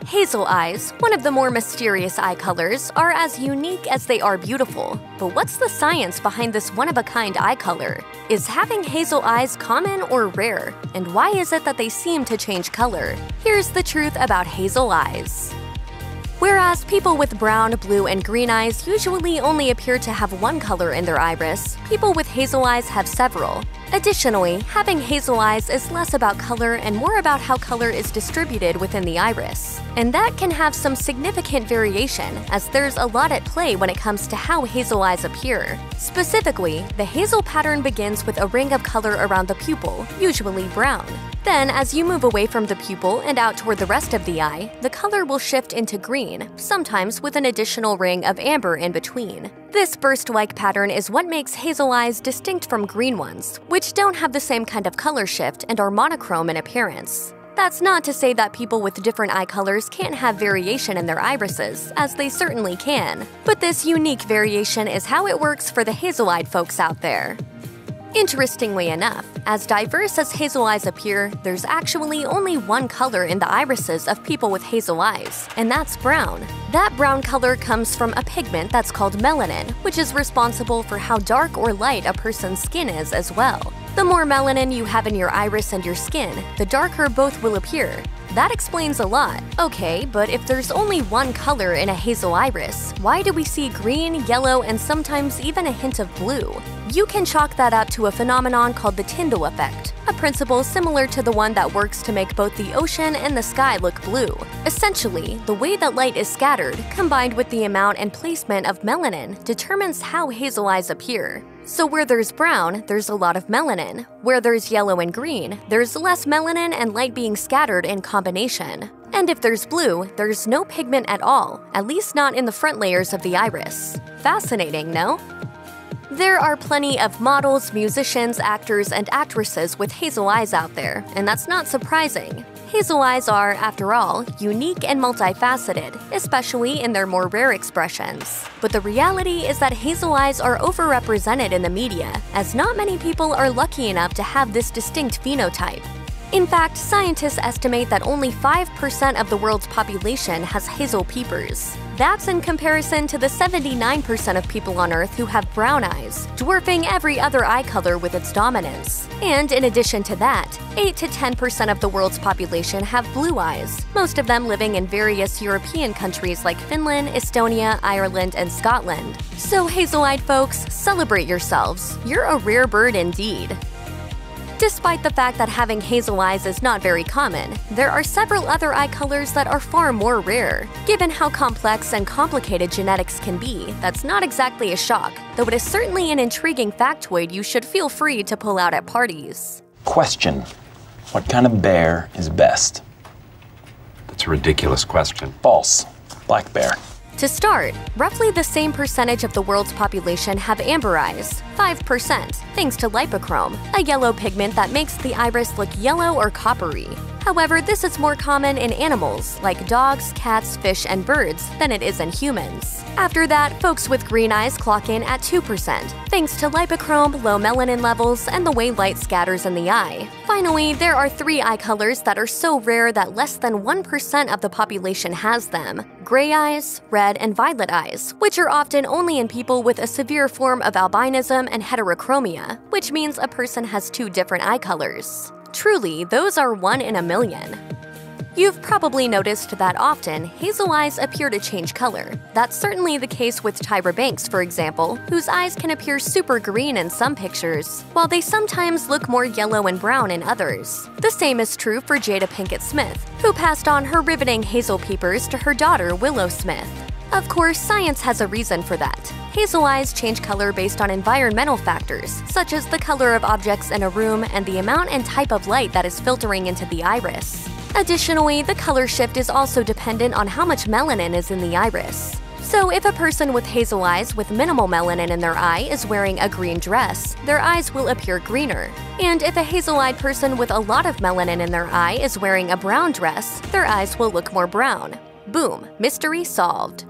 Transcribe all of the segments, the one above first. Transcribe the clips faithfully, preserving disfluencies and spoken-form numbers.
Hazel eyes, one of the more mysterious eye colors, are as unique as they are beautiful. But what's the science behind this one-of-a-kind eye color? Is having hazel eyes common or rare? And why is it that they seem to change color? Here's the truth about hazel eyes. Whereas people with brown, blue, and green eyes usually only appear to have one color in their iris, people with hazel eyes have several. Additionally, having hazel eyes is less about color and more about how color is distributed within the iris. And that can have some significant variation, as there's a lot at play when it comes to how hazel eyes appear. Specifically, the hazel pattern begins with a ring of color around the pupil, usually brown. Then, as you move away from the pupil and out toward the rest of the eye, the color will shift into green, sometimes with an additional ring of amber in between. This burst-like pattern is what makes hazel eyes distinct from green ones, which don't have the same kind of color shift and are monochrome in appearance. That's not to say that people with different eye colors can't have variation in their irises, as they certainly can. But this unique variation is how it works for the hazel-eyed folks out there. Interestingly enough, as diverse as hazel eyes appear, there's actually only one color in the irises of people with hazel eyes, and that's brown. That brown color comes from a pigment that's called melanin, which is responsible for how dark or light a person's skin is as well. The more melanin you have in your iris and your skin, the darker both will appear. That explains a lot. Okay, but if there's only one color in a hazel iris, why do we see green, yellow, and sometimes even a hint of blue? You can chalk that up to a phenomenon called the Tyndall effect, a principle similar to the one that works to make both the ocean and the sky look blue. Essentially, the way that light is scattered, combined with the amount and placement of melanin, determines how hazel eyes appear. So where there's brown, there's a lot of melanin. Where there's yellow and green, there's less melanin and light being scattered in combination. And if there's blue, there's no pigment at all, at least not in the front layers of the iris. Fascinating, no? There are plenty of models, musicians, actors, and actresses with hazel eyes out there, and that's not surprising. Hazel eyes are, after all, unique and multifaceted, especially in their more rare expressions. But the reality is that hazel eyes are overrepresented in the media, as not many people are lucky enough to have this distinct phenotype. In fact, scientists estimate that only five percent of the world's population has hazel peepers. That's in comparison to the seventy-nine percent of people on Earth who have brown eyes, dwarfing every other eye color with its dominance. And in addition to that, eight to ten percent of the world's population have blue eyes, most of them living in various European countries like Finland, Estonia, Ireland, and Scotland. So hazel-eyed folks, celebrate yourselves. You're a rare bird indeed. Despite the fact that having hazel eyes is not very common, there are several other eye colors that are far more rare. Given how complex and complicated genetics can be, that's not exactly a shock, though it is certainly an intriguing factoid you should feel free to pull out at parties. Question: what kind of bear is best? That's a ridiculous question. False. Black bear. To start, roughly the same percentage of the world's population have amber eyes, five percent, thanks to lipochrome, a yellow pigment that makes the iris look yellow or coppery. However, this is more common in animals like dogs, cats, fish, and birds than it is in humans. After that, folks with green eyes clock in at two percent, thanks to lipochrome, low melanin levels, and the way light scatters in the eye. Finally, there are three eye colors that are so rare that less than one percent of the population has them: gray eyes, red, and violet eyes, which are often only in people with a severe form of albinism and heterochromia, which means a person has two different eye colors. Truly, those are one in a million. You've probably noticed that often, hazel eyes appear to change color. That's certainly the case with Tyra Banks, for example, whose eyes can appear super green in some pictures, while they sometimes look more yellow and brown in others. The same is true for Jada Pinkett Smith, who passed on her riveting hazel peepers to her daughter Willow Smith. Of course, science has a reason for that. Hazel eyes change color based on environmental factors, such as the color of objects in a room and the amount and type of light that is filtering into the iris. Additionally, the color shift is also dependent on how much melanin is in the iris. So if a person with hazel eyes with minimal melanin in their eye is wearing a green dress, their eyes will appear greener. And if a hazel-eyed person with a lot of melanin in their eye is wearing a brown dress, their eyes will look more brown. Boom, mystery solved.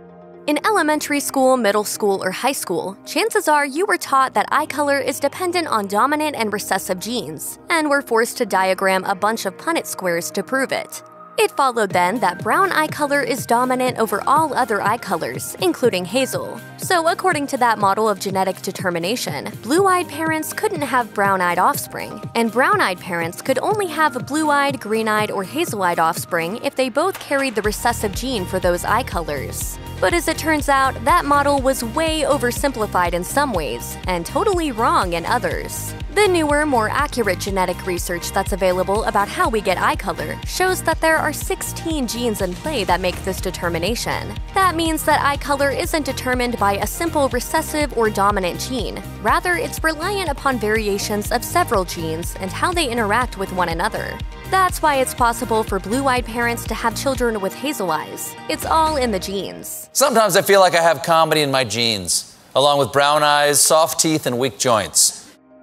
In elementary school, middle school, or high school, chances are you were taught that eye color is dependent on dominant and recessive genes, and were forced to diagram a bunch of Punnett squares to prove it. It followed then that brown eye color is dominant over all other eye colors, including hazel. So according to that model of genetic determination, blue-eyed parents couldn't have brown-eyed offspring, and brown-eyed parents could only have blue-eyed, green-eyed, or hazel-eyed offspring if they both carried the recessive gene for those eye colors. But as it turns out, that model was way oversimplified in some ways, and totally wrong in others. The newer, more accurate genetic research that's available about how we get eye color shows that there are sixteen genes in play that make this determination. That means that eye color isn't determined by a simple recessive or dominant gene. Rather, it's reliant upon variations of several genes and how they interact with one another. That's why it's possible for blue-eyed parents to have children with hazel eyes. It's all in the genes. Sometimes I feel like I have comedy in my genes, along with brown eyes, soft teeth, and weak joints.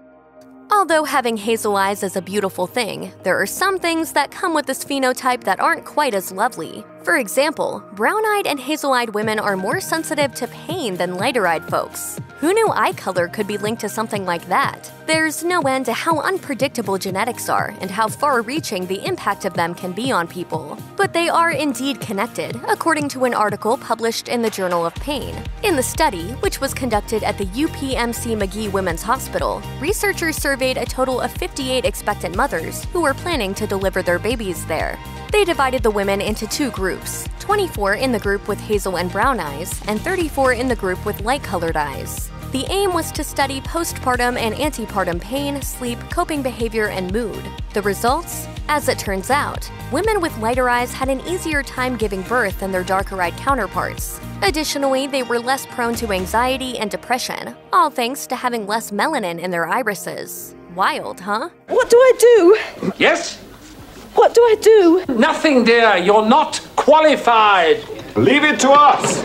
Although having hazel eyes is a beautiful thing, there are some things that come with this phenotype that aren't quite as lovely. For example, brown-eyed and hazel-eyed women are more sensitive to pain than lighter-eyed folks. Who knew eye color could be linked to something like that? There's no end to how unpredictable genetics are and how far-reaching the impact of them can be on people. But they are indeed connected, according to an article published in the Journal of Pain. In the study, which was conducted at the U P M C McGee Women's Hospital, researchers surveyed a total of fifty-eight expectant mothers who were planning to deliver their babies there. They divided the women into two groups, twenty-four in the group with hazel and brown eyes, and thirty-four in the group with light-colored eyes. The aim was to study postpartum and antepartum pain, sleep, coping behavior, and mood. The results? As it turns out, women with lighter eyes had an easier time giving birth than their darker-eyed counterparts. Additionally, they were less prone to anxiety and depression, all thanks to having less melanin in their irises. Wild, huh? What do I do? Yes? What do I do? Nothing, dear. You're not qualified. Leave it to us.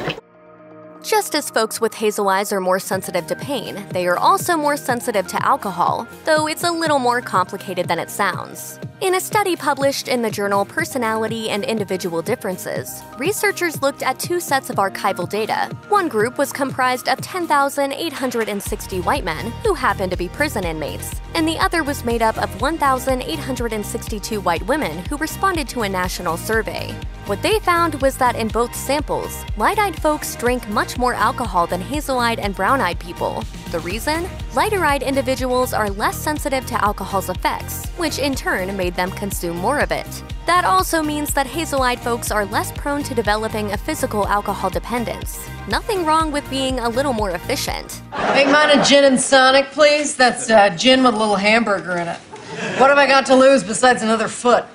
Just as folks with hazel eyes are more sensitive to pain, they are also more sensitive to alcohol, though it's a little more complicated than it sounds. In a study published in the journal Personality and Individual Differences, researchers looked at two sets of archival data. One group was comprised of ten thousand eight hundred sixty white men who happened to be prison inmates, and the other was made up of one thousand eight hundred sixty-two white women who responded to a national survey. What they found was that in both samples, light-eyed folks drank much more alcohol than hazel-eyed and brown-eyed people. The reason? Lighter-eyed individuals are less sensitive to alcohol's effects, which in turn made them consume more of it. That also means that hazel-eyed folks are less prone to developing a physical alcohol dependence. Nothing wrong with being a little more efficient. Make mine a gin and sonic, please. That's uh, gin with a little hamburger in it. What have I got to lose besides another foot?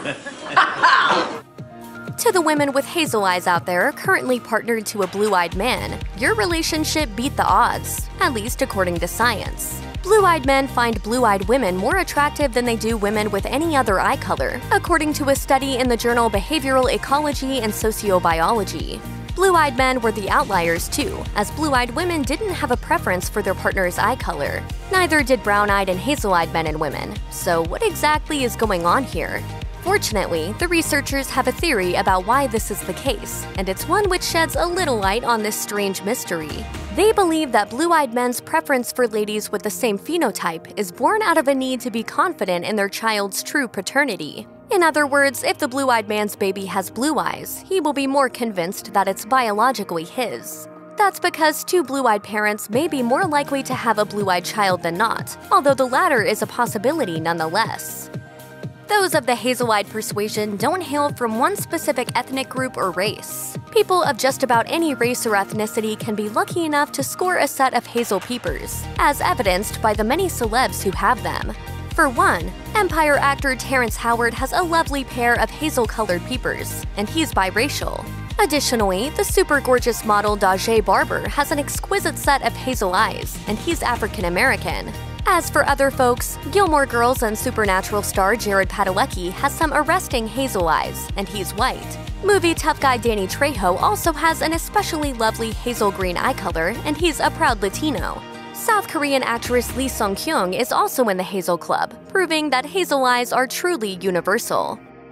To the women with hazel eyes out there currently partnered to a blue-eyed man, your relationship beat the odds, at least according to science. Blue-eyed men find blue-eyed women more attractive than they do women with any other eye color, according to a study in the journal Behavioral Ecology and Sociobiology. Blue-eyed men were the outliers too, as blue-eyed women didn't have a preference for their partner's eye color. Neither did brown-eyed and hazel-eyed men and women. So what exactly is going on here? Fortunately, the researchers have a theory about why this is the case, and it's one which sheds a little light on this strange mystery. They believe that blue-eyed men's preference for ladies with the same phenotype is born out of a need to be confident in their child's true paternity. In other words, if the blue-eyed man's baby has blue eyes, he will be more convinced that it's biologically his. That's because two blue-eyed parents may be more likely to have a blue-eyed child than not, although the latter is a possibility nonetheless. Those of the hazel-eyed persuasion don't hail from one specific ethnic group or race. People of just about any race or ethnicity can be lucky enough to score a set of hazel peepers, as evidenced by the many celebs who have them. For one, Empire actor Terrence Howard has a lovely pair of hazel-colored peepers, and he's biracial. Additionally, the super-gorgeous model Dajay Barber has an exquisite set of hazel eyes, and he's African-American. As for other folks, Gilmore Girls and Supernatural star Jared Padalecki has some arresting hazel eyes, and he's white. Movie tough guy Danny Trejo also has an especially lovely hazel green eye color, and he's a proud Latino. South Korean actress Lee Sung-kyung is also in the hazel club, proving that hazel eyes are truly universal.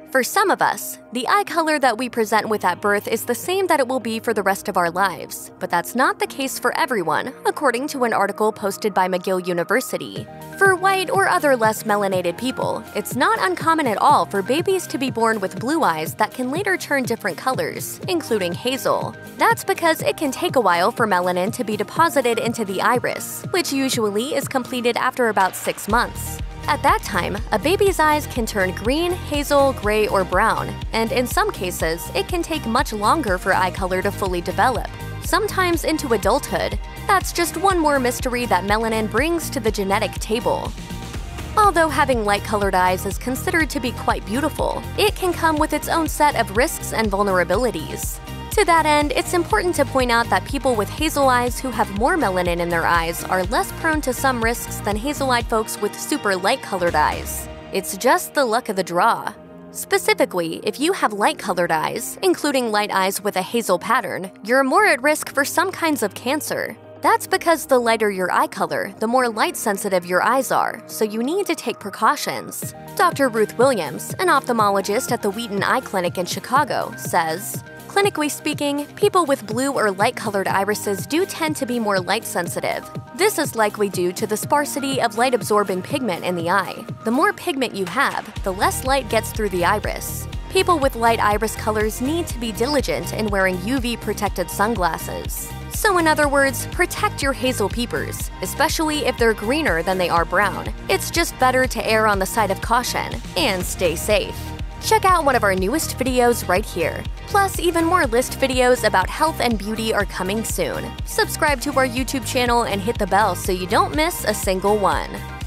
For some of us, the eye color that we present with at birth is the same that it will be for the rest of our lives, but that's not the case for everyone, according to an article posted by McGill University. For white or other less melanated people, it's not uncommon at all for babies to be born with blue eyes that can later turn different colors, including hazel. That's because it can take a while for melanin to be deposited into the iris, which usually is completed after about six months. At that time, a baby's eyes can turn green, hazel, gray, or brown, and in some cases, it can take much longer for eye color to fully develop, sometimes into adulthood. That's just one more mystery that melanin brings to the genetic table. Although having light-colored eyes is considered to be quite beautiful, it can come with its own set of risks and vulnerabilities. To that end, it's important to point out that people with hazel eyes who have more melanin in their eyes are less prone to some risks than hazel-eyed folks with super light-colored eyes. It's just the luck of the draw. Specifically, if you have light-colored eyes, including light eyes with a hazel pattern, you're more at risk for some kinds of cancer. That's because the lighter your eye color, the more light-sensitive your eyes are, so you need to take precautions. Doctor Ruth Williams, an ophthalmologist at the Wheaton Eye Clinic in Chicago, says, "Clinically speaking, people with blue or light-colored irises do tend to be more light-sensitive. This is likely due to the sparsity of light-absorbing pigment in the eye. The more pigment you have, the less light gets through the iris. People with light iris colors need to be diligent in wearing U V-protected sunglasses. So in other words, protect your hazel peepers, especially if they're greener than they are brown. It's just better to err on the side of caution and stay safe." Check out one of our newest videos right here. Plus, even more list videos about health and beauty are coming soon. Subscribe to our YouTube channel and hit the bell so you don't miss a single one.